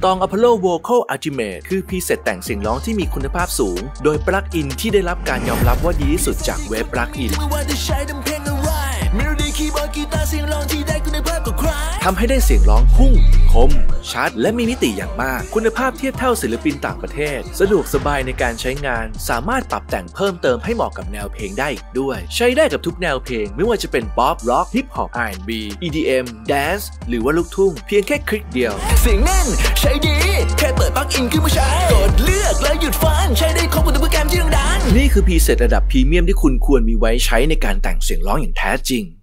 Strong Apollo Vocal Ultimate คือพรีเซตแต่งเสียงร้องที่มีคุณภาพสูงโดยปลั๊กอินที่ได้รับการยอมรับว่าดีที่สุดจากเว็บปลั๊กอินทำให้ได้เสียงร้องพุ่งคมชัดและมีมิติอย่างมากคุณภาพเทียบเท่าศิลปินต่างประเทศสะดวกสบายในการใช้งานสามารถปรับแต่งเพิ่มเติมให้เหมาะกับแนวเพลงได้อีกด้วยใช้ได้กับทุกแนวเพลงไม่ว่าจะเป็นป๊อปร็อกฮิปฮอป R&B EDM Dance หรือว่าลูกทุ่งเพียงแค่คลิกเดียวเสียงแน่นใช้ดีแค่เปิดปลั๊กอินขึ้นมาใช้กดเลือกแล้วหยุดฟังใช้ได้ครบกับทุกโปรแกรมที่ดังๆนี่คือพรีเซตระดับพรีเมียมที่คุณควรมีไว้ใช้ในการแต่งเสียงร้องอย่างแท้จริง